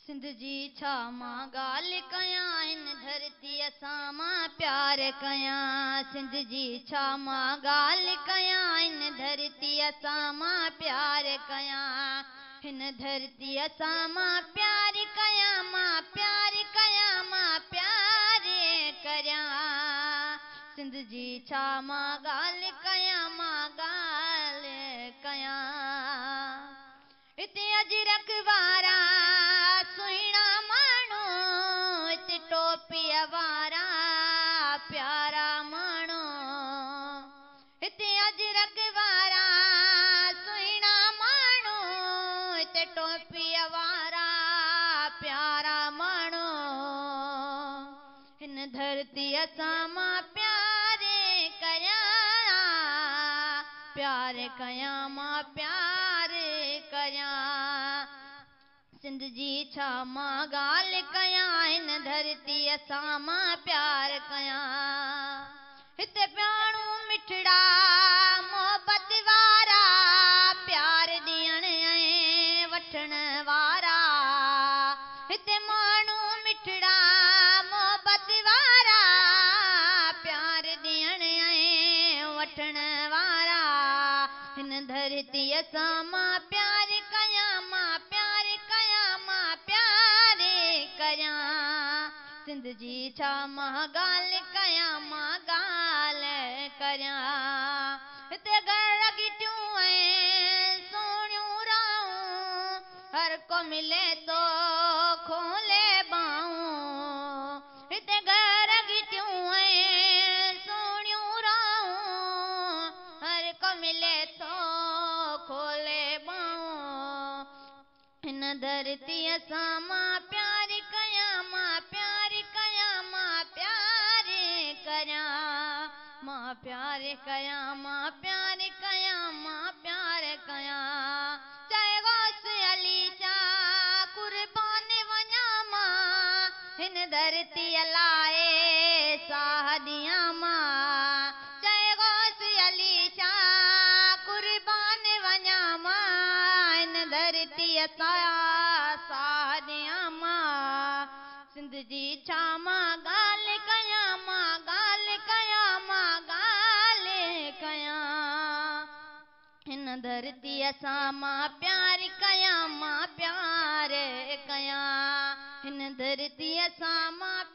सिंध जी छा मां ॻाल्हि कयां हिन धरतीअ सां मां प्यार कयां। सिंध जी छा मां ॻाल्हि कयां हिन धरतीअ सां मां प्यार कयां। हिन धरतीअ सां मां प्यार कयां, मां प्यार कयां, मां प्यार कयां। सिंध जी छा मां ॻाल्हि कयां, मां ॻाल्हि कयां। हिते अजरक वारा सुहिणा माण्हू, हिते टोपीअ वारा प्यारा माण्हू। हिते अजरक वारा सुहिणा माण्हू, हिते टोपीअ वारा प्यारा माण्हू। हिन धरतीअ सां मां प्यार कयां, प्यार कयां, मां प्यार कयां। सिंध जी छा मां ॻाल्हि कयां हिन धरतीअ सां मां प्यार कयां। हिते प्याणू मिठड़ा मोहबत वारा प्यार ॾियण ऐं वठण वारा। हिते माण्हू मिठड़ा मोहबत वारा प्यार ॾियण ऐं वठण वारा। हिन धरतीअ सां मां प्यार कयां, मां प्यार कयां, मां प्यार कयां। सिंध जी छा मां ॻाल्हि कयां, मां ॻाल्हि कयां। हिते गरगिटियूं ऐं सोणियूं राहूं, हर को मिले तो खोले ॿाहूं। हिते गरगिटियूं ऐं सोणियूं राहूं, हर को मिले तो खोले ॿाहूं। हिन धरतीअ सां मां प्यार कयां, मां प्यार कयां, मां प्यार कयां। मां प्यार कयां, मां प्यार कयां, मां प्यार कयां। चाहे गौस अली जा कुर्बान वञां मां, हिन धरतीअ लाइ साह ॾियां मां। चाहे गौस अली जा कुर्बान वञां मां, हिन धरतीअ सां साह ॾियां मां। सिंध जी छा मां ॻाल्हि कयां, मां ॻाल्हि कयां, मां ॻाल्हि कयां। हिन धरतीअ सां मां प्यार कयां, मां प्यार कयां। हिन धरतीअ सां मां